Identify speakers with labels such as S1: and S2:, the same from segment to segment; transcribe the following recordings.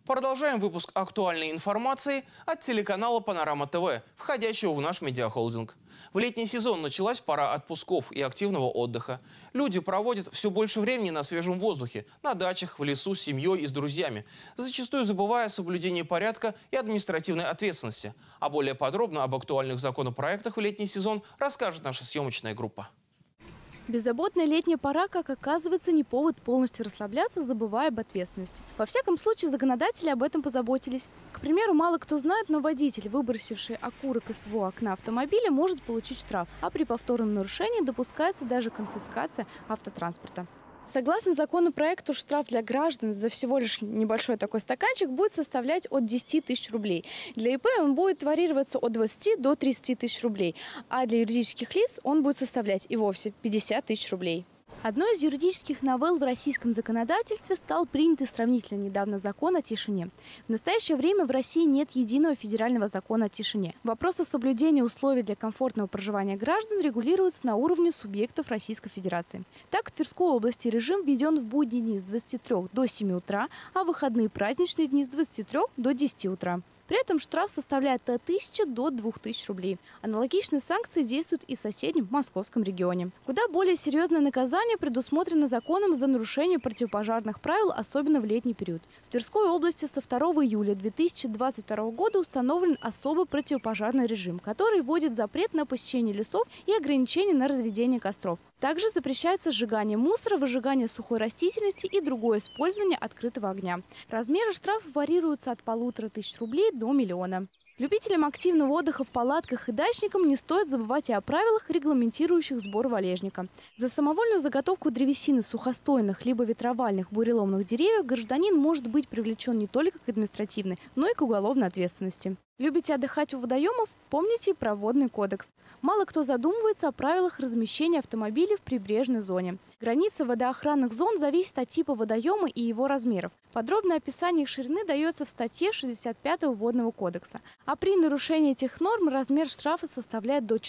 S1: Продолжаем выпуск актуальной информации от телеканала «Панорама ТВ», входящего в наш медиахолдинг. В летний сезон началась пора отпусков и активного отдыха. Люди проводят все больше времени на свежем воздухе, на дачах, в лесу, с семьей и с друзьями, зачастую забывая о соблюдении порядка и административной ответственности. А более подробно об актуальных законопроектах в летний сезон расскажет наша съемочная группа.
S2: Беззаботная летняя пора, как оказывается, не повод полностью расслабляться, забывая об ответственности. Во всяком случае, законодатели об этом позаботились. К примеру, мало кто знает, но водитель, выбросивший окурок из своего окна автомобиля, может получить штраф, а при повторном нарушении допускается даже конфискация автотранспорта. Согласно законопроекту, штраф для граждан за всего лишь небольшой такой стаканчик будет составлять от 10 тысяч рублей. Для ИП он будет варьироваться от 20 до 30 тысяч рублей, а для юридических лиц он будет составлять и вовсе 50 тысяч рублей. Одной из юридических новелл в российском законодательстве стал принятый сравнительно недавно закон о тишине. В настоящее время в России нет единого федерального закона о тишине. Вопросы соблюдения условий для комфортного проживания граждан регулируются на уровне субъектов Российской Федерации. Так, в Тверской области режим введен в будние дни с 23 до 7 утра, а в выходные и праздничные дни с 23 до 10 утра. При этом штраф составляет от 1000 до 2000 рублей. Аналогичные санкции действуют и в соседнем московском регионе. Куда более серьезное наказание предусмотрено законом за нарушение противопожарных правил, особенно в летний период. В Тверской области со 2 июля 2022 года установлен особый противопожарный режим, который вводит запрет на посещение лесов и ограничения на разведение костров. Также запрещается сжигание мусора, выжигание сухой растительности и другое использование открытого огня. Размеры штрафов варьируются от 1500 рублей до 1 миллиона. Любителям активного отдыха в палатках и дачникам не стоит забывать и о правилах, регламентирующих сбор валежника. За самовольную заготовку древесины сухостойных либо ветровальных буреломных деревьев гражданин может быть привлечен не только к административной, но и к уголовной ответственности. Любите отдыхать у водоемов? Помните про водный кодекс. Мало кто задумывается о правилах размещения автомобилей в прибрежной зоне. Граница водоохранных зон зависит от типа водоема и его размеров. Подробное описание их ширины дается в статье 65 Водного кодекса. А при нарушении этих норм размер штрафа составляет до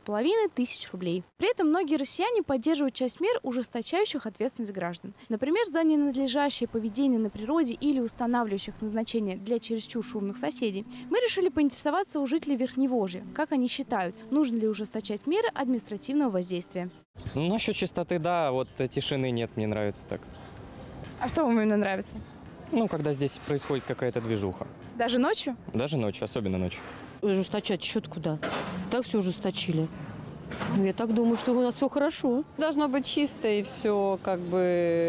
S2: 4500 рублей. При этом многие россияне поддерживают часть мер, ужесточающих ответственность граждан. Например, за ненадлежащее поведение на природе или устанавливающих назначение для чересчур шумных соседей. Мы решили поинтересоваться у жителей Верхневолжья, как они считают, нужно ли ужесточать меры административного воздействия.
S3: Ну, насчет чистоты, да, вот тишины нет, мне нравится так.
S2: А что вам именно нравится?
S3: Ну, когда здесь происходит какая-то движуха.
S2: Даже ночью?
S3: Даже ночью, особенно ночью.
S4: Ужесточать счет куда? Так все ужесточили. Я так думаю, что у нас все хорошо.
S5: Должно быть чисто, и все, как бы,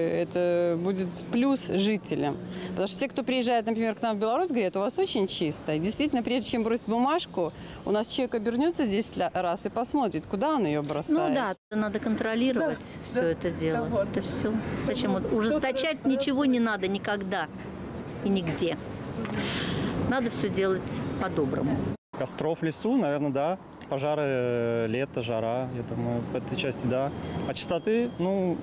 S5: это будет плюс жителям. Потому что те, кто приезжает, например, к нам в Беларусь, говорят, у вас очень чисто. И действительно, прежде чем бросить бумажку, у нас человек обернется 10 раз и посмотрит, куда он ее бросает.
S6: Ну да, надо контролировать все это дело. Вот. Это все. Зачем ужесточать ничего не надо никогда и нигде. Надо все делать по-доброму.
S7: Костров в лесу, наверное, да. Пожары, лето, жара, я думаю, в этой части, да. А чистоты, ну,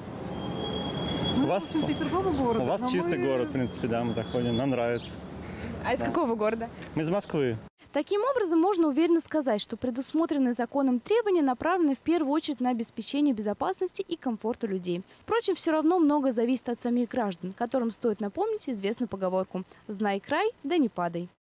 S7: у вас чистый город, в принципе, да, мы так ходим, нам нравится.
S2: А из какого города?
S7: Мы из Москвы.
S2: Таким образом, можно уверенно сказать, что предусмотренные законом требования направлены в первую очередь на обеспечение безопасности и комфорта людей. Впрочем, все равно многое зависит от самих граждан, которым стоит напомнить известную поговорку «Знай край, да не падай».